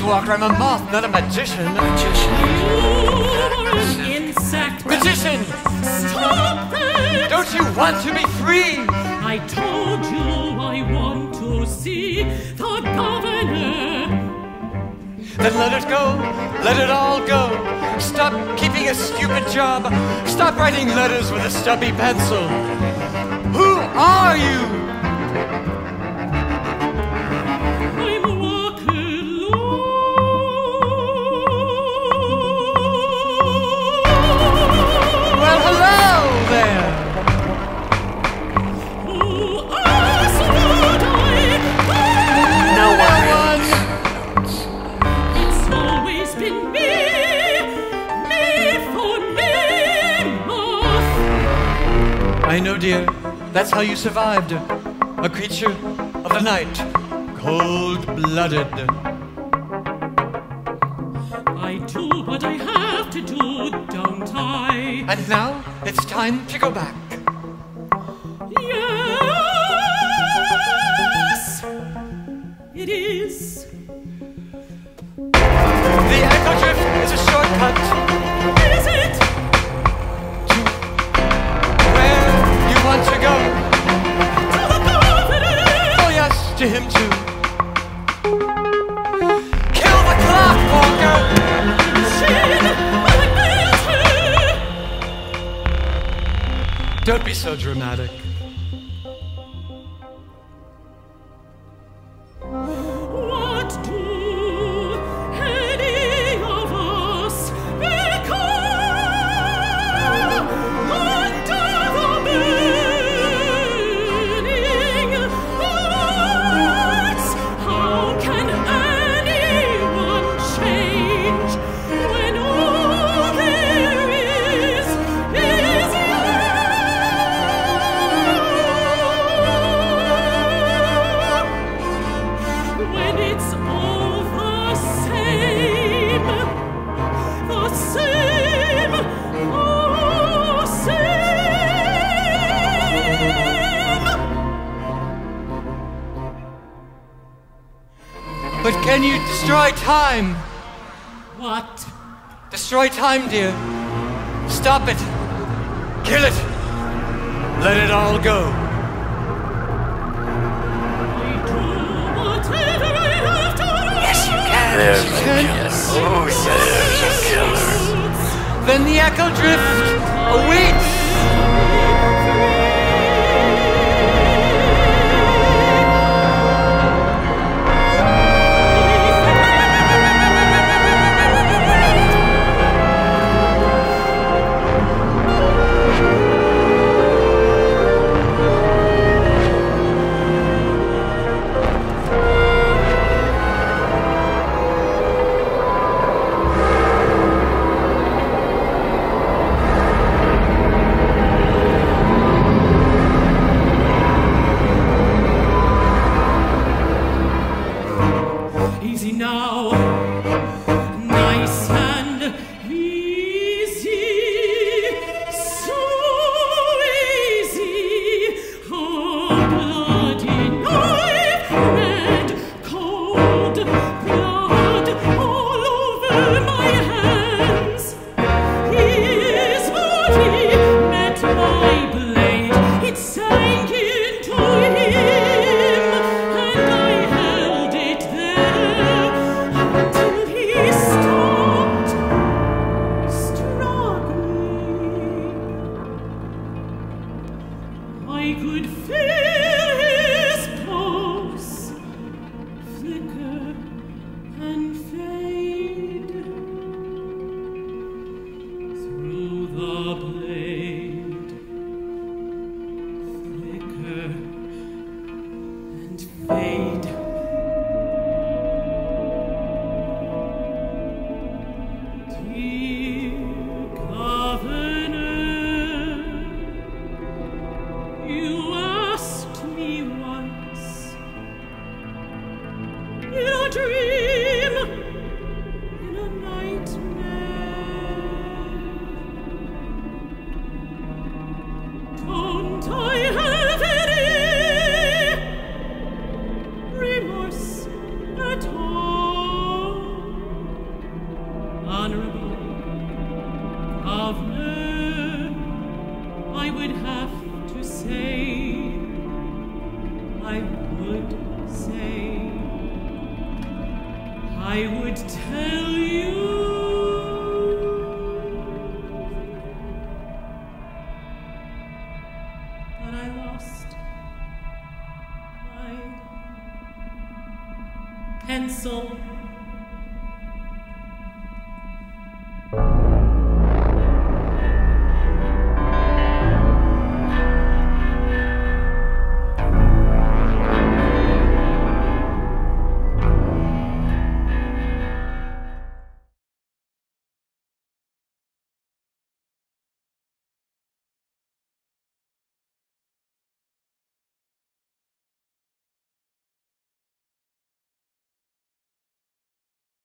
Walker. I'm a moth, not a magician. Insect. Magician! Stop it! Don't you want to be free? I told you I want to see the governor. Then let it go. Let it all go. Stop keeping a stupid job. Stop writing letters with a stubby pencil. Who are you? I'm Walker Loats. Well, hello there. Who else would I? No one. It's always been me for me, moth. I know, dear. That's how you survived. A creature of the night. Cold-blooded. I do what I have to do, don't I? And now it's time to go back. Yes, it is. The echo drift is a shortcut. Is it? Where you want to go. To the governor. Oh yes, to him too. Kill the clock, Walker! Don't be so dramatic. What do any of us become under the burning lights? How can anyone change when all there is you? When it's all the same, the same, oh, same. But can you destroy time? What? Destroy time, dear. Stop it. Kill it. Let it all go. I do whatever I have to do. Yes, you can. There's a killer. Oh, yes, there's a killer. Then the echo drift awaits. honorable governor, I would have to say, I would tell you that I lost my pencil